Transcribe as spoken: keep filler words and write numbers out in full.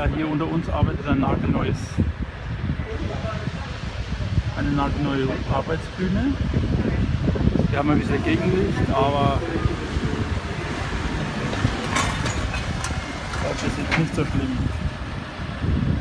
Ja, hier unter uns arbeitet ein nagelneues, eine nagelneue Arbeitsbühne. Wir haben ein bisschen Gegenlicht, aber das ist jetzt nicht so schlimm.